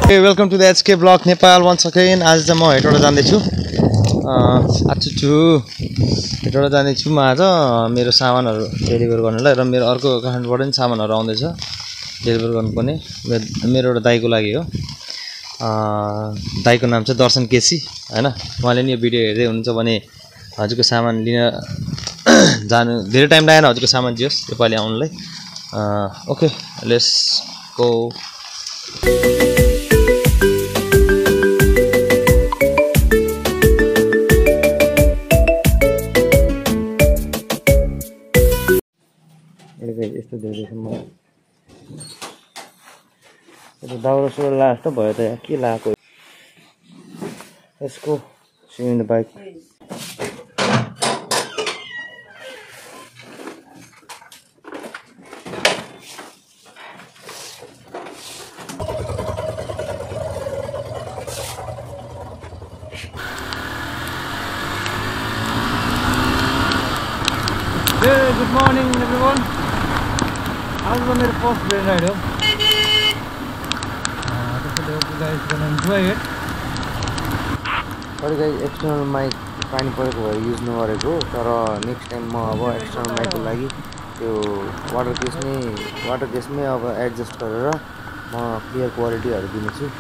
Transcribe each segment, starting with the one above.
Hey, welcome to the HK Vlog Nepal once again. आज चाहिँ म हेटौडा जाँदैछु हेटौडा जाँदैछु म आज मेरो सामानहरु डेलिभर गर्नलाई र मेरो अर्को काठमाडौँबाट पनि सामानहरु आउँदैछ डेलिभर गर्नुपर्ने मेरो एउटा दाइको लागि हो दाइको नाम चाहिँ दर्शन केसी हैन उहाँले नि यो भिडियो हेर्दै हुनुहुन्छ भने हजुरको सामान लिन जानु धेरै टाइम लागेन हजुरको सामान दियोस् नेपाली आउनलाई ओके लेट्स गो यस्तो देख्दैछु म यो दाउरा सुरा लास्ट भयो त के लाको यसको see in the bike Good morning everyone. आज मेरो फर्स्ट ट्रेन राइड हो त्यसैले hope you guys gonna enjoy it. Sorry guys, external mic पानी परेको भएर युज नगरेको तर नेक्स्ट टाइम म अब एक्सटर्नल माइकको लागि त्यो वाटर केसमै अब एडजस्ट गरेर म क्लियर क्वालिटीहरु दिनेछु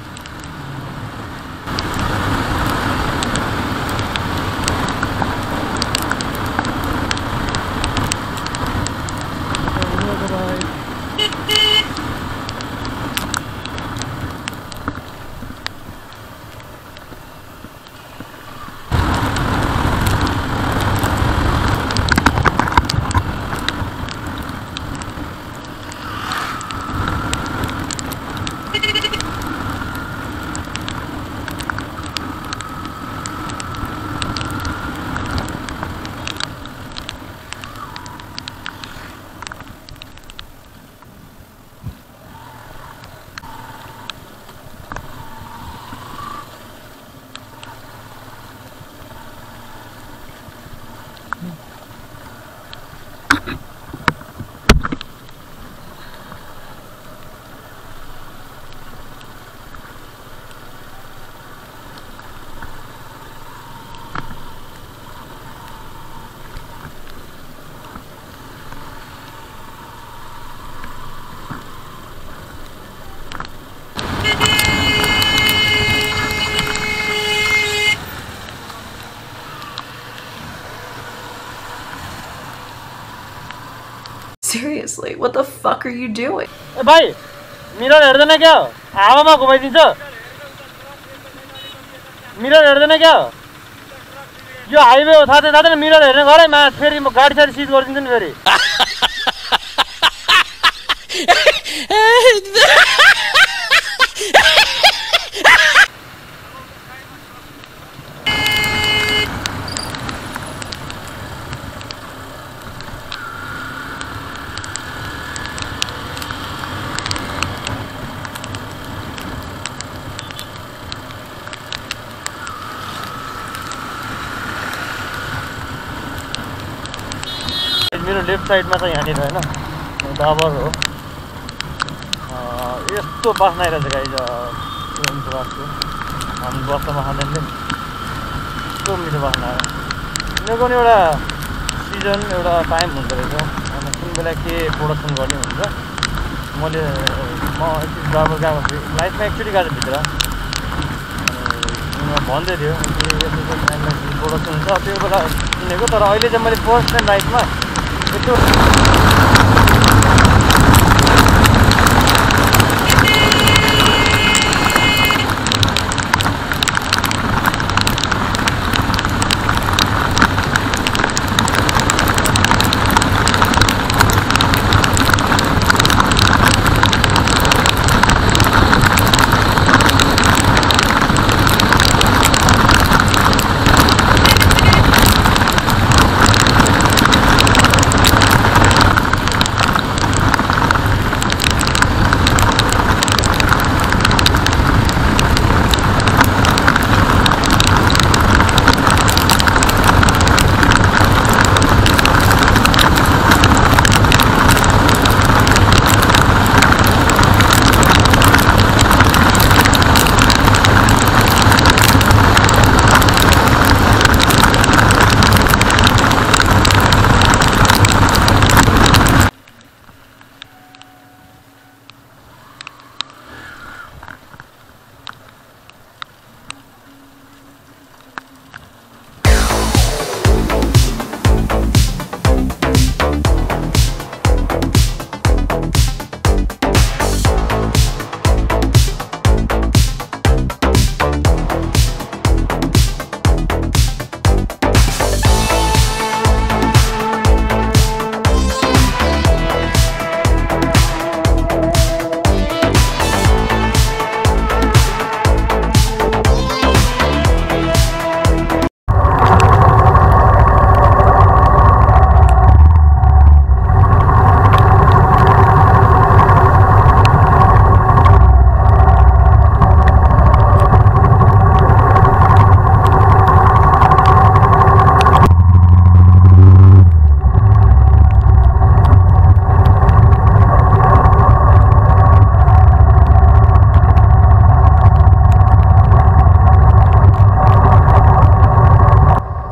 Seriously, what the fuck are you doing? ए भाइ मिरर हेर्दैन क्या हावामा घुमाइदिन्छ मिरर हेर्दैन क्या यो हाइवे हो थाहा छैन मिरर हेर्ने गरे मा फेरि म गाडी साडी सिज गरिदिन्छु नि फेरि मेरो लेफ्ट साइडमा चाहिँ यहाँनिर हैन डाबर हो यस्तो बास्ना आइरहेछ गाइज बासको हामी बस्दामा खाँदैनले यस्तो मिठो बास्ना आयो यिनीहरूको नि एउटा सिजन एउटा टाइम हुँदो रहेछ अनि कुन बेला के प्रोडक्सन गर्ने हुन्छ म एकचोटि डाबर गएको थिएँ लाइफमा एकचोटि गएको भित्र भन्दै थियो यस्तो प्रोडक्सन हुन्छ त्यो बेला सुनेको तर अहिले चाहिँ मैले फर्स्ट टाइम लाइफमा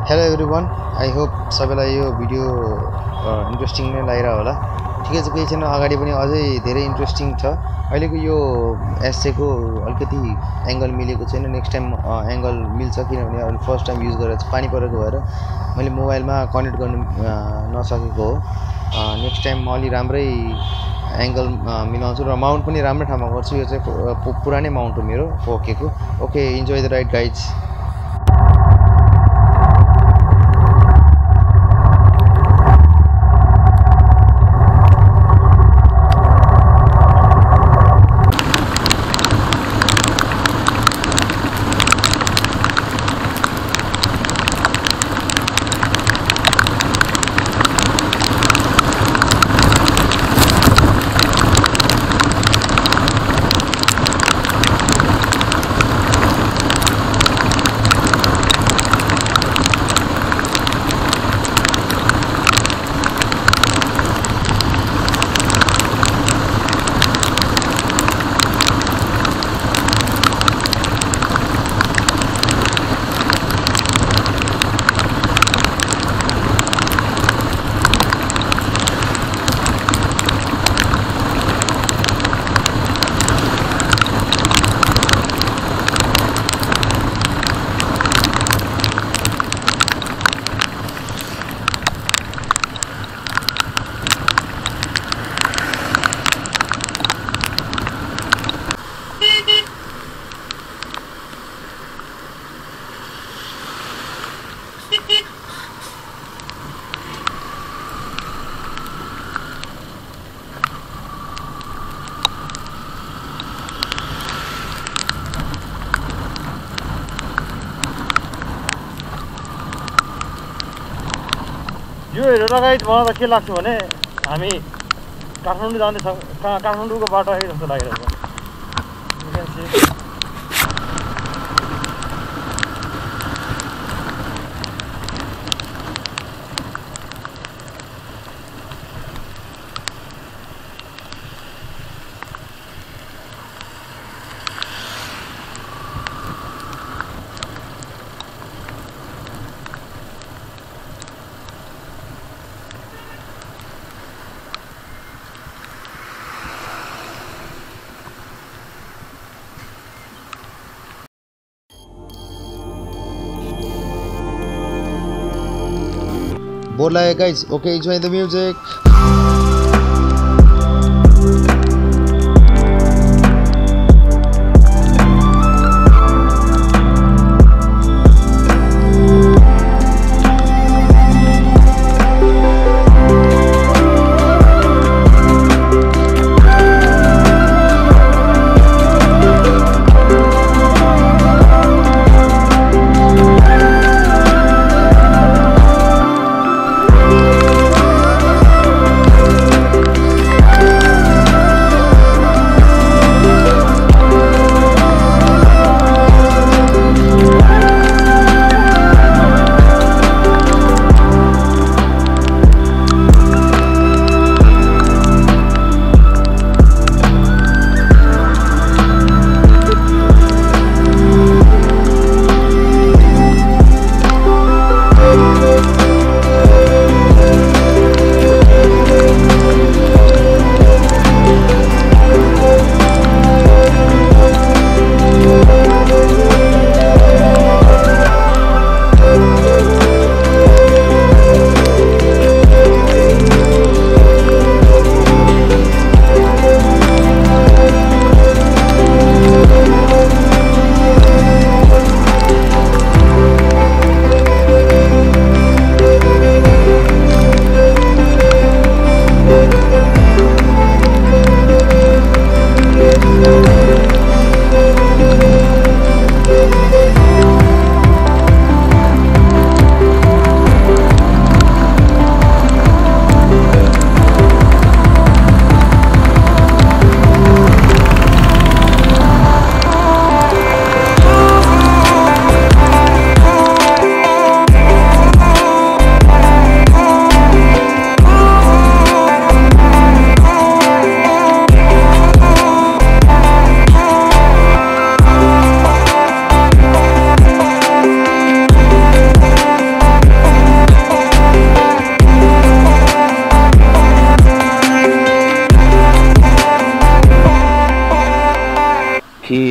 हेलो एभ्रिवान आई होप सबैलाई यो भिडियो इन्ट्रेस्टिङ नै लागिरा होला ठिकै छ केही छैन अगाडि पनि अझै धेरै इन्ट्रेस्टिङ छ अहिलेको यो एसएको अलिकति एंगल मिलेको छैन नेक्स्ट टाइम एंगल मिल्छ किनभने अहिले फर्स्ट टाइम युज गरेर पानी परेको भएर मैले मोबाइलमा कनेक्ट गर्न नसकेको हो नेक्स्ट टाइम म अलि राम्रै एंगल मिलाउँछु र माउन्ट पनि राम्रै ठाउँमा गर्छु यो चाहिँ पुरानै माउन्ट हो मेरो 4K को okay enjoy the ride guys यो हेरेर गाइज मलाई त के लाग्छ भने हामी काठमाडौँ जाँदैछ काठमाडौँको बाटो आएको जस्तो लागिरहेको छ बोर लाग्यो guys okay enjoy the music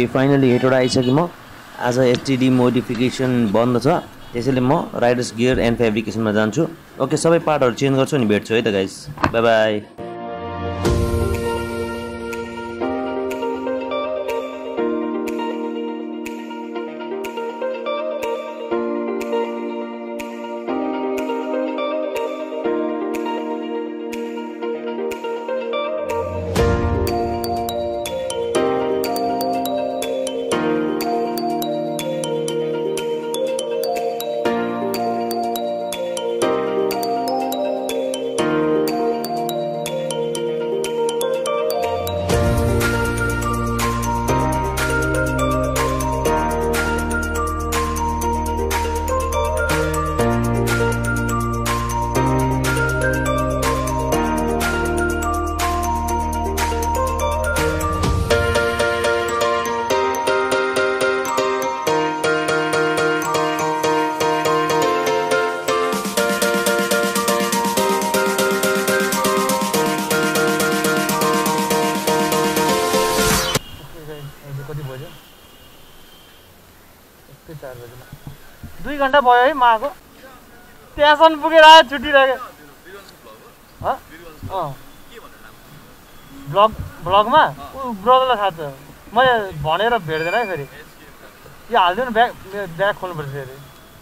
finally Hetauda आइसकेँ म। आज एसटीडी मोडिफिकेसन बन्द छ, त्यसैले म राइडर्स गियर एन्ड फेब्रिकेसनमा जान्छु। ओके, सबै पार्टहरू चेन्ज गर्छु अनि भेट्छु है त गाइस। By by. कति बज्यो? 4 बजे। 2 घण्टा भयो है म आएको। त्यहाँसम्म पुगेर आयो, छुट्टिरहेको। ब्लगमा ऊ ब्रदरलाई थाहा छ। मैले भनेर भेट्दैन है फेरि। यो हालिदिनु, ब्याग खोल्नुपर्छ फेरि।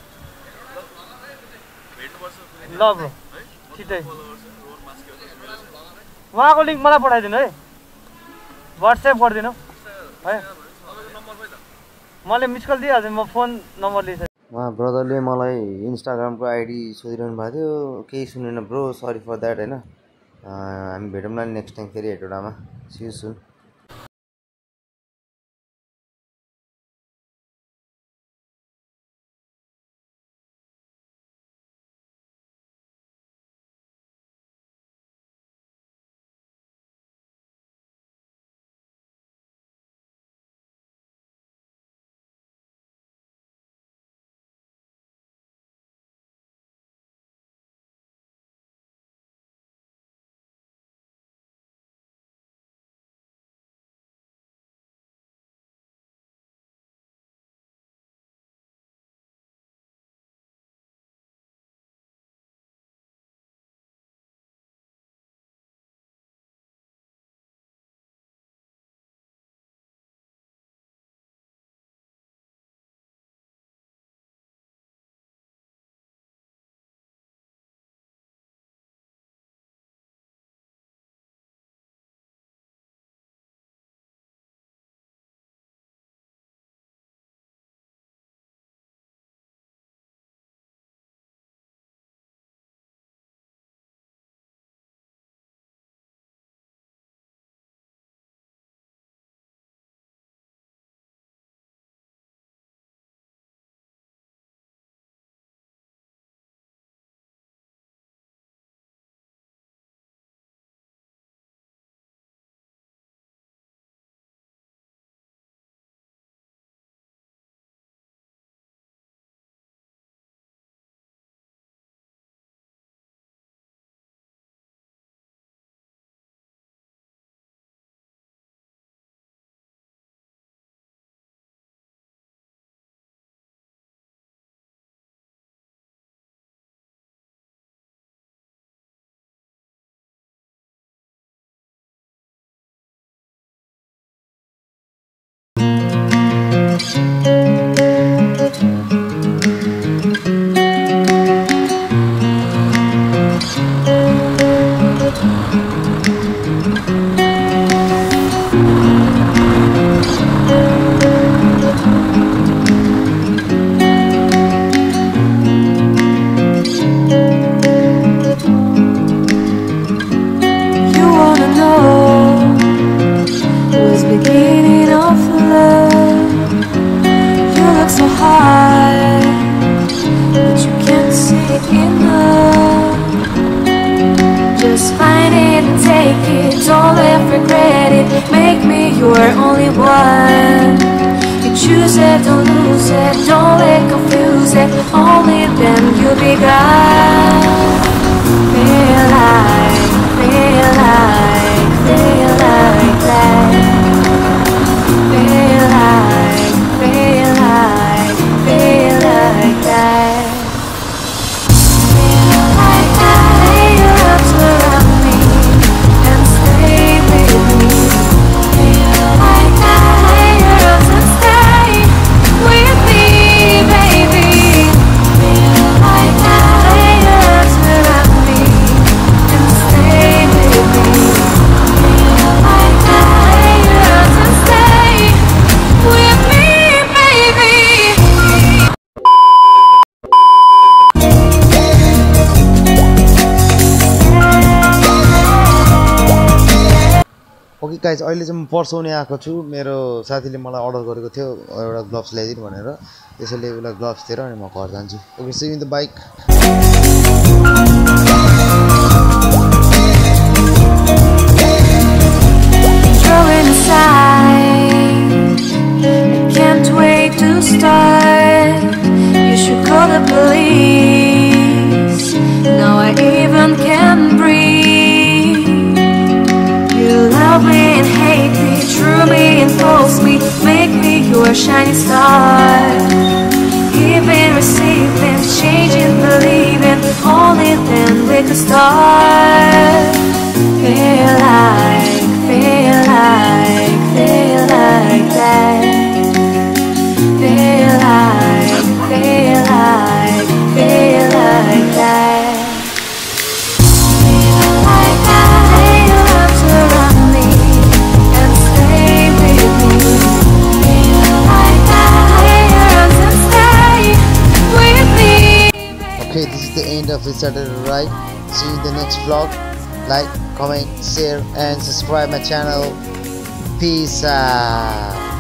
ल ब्रो, छिटै उहाँको लिङ्क मलाई पठाइदिनु है, व्हाट्सएप गरिदिनु है। मैले मिस कल दिइहाल्छु, म फोन नम्बर लिइसकेँ। उहाँ ब्रदरले मलाई इन्स्टाग्रामको आइडी सोधिरहनु भएको थियो, केही सुनेन ब्रो, सरी फर द्याट होइन। हामी भेटौँला नि नेक्स्ट टाइम फेरि हेटौडामा। See you soon. Don't let regret it, make me your only one. You choose it, don't lose it, don't let confuse it, only then you'll be gone. Feel like that. Feel like guys अहिले चाहिँ म पर्साउने आएको छु मेरो साथीले मलाई order गरेको थियो एउटा ग्लोभ्स ल्याइदिनु भनेर त्यसैले उसलाई ग्लोभ्स दिएर अनि म घर जान्छु okay see in the bike Throwing aside, I can't wait to start. You should call the police. Now I even can't breathe. You love me and hate me, true me and false me, make me your shining star. Giving, receiving, changing, believing, only then we could start. Feel like that. Feel like that. Feel like that. Lay your arms around me and stay with me. Feel like that. Lay your arms and stay with me. Okay, this is the end of this Saturday ride. See you in the next vlog. Like, comment, share and subscribe my channel. Peace out.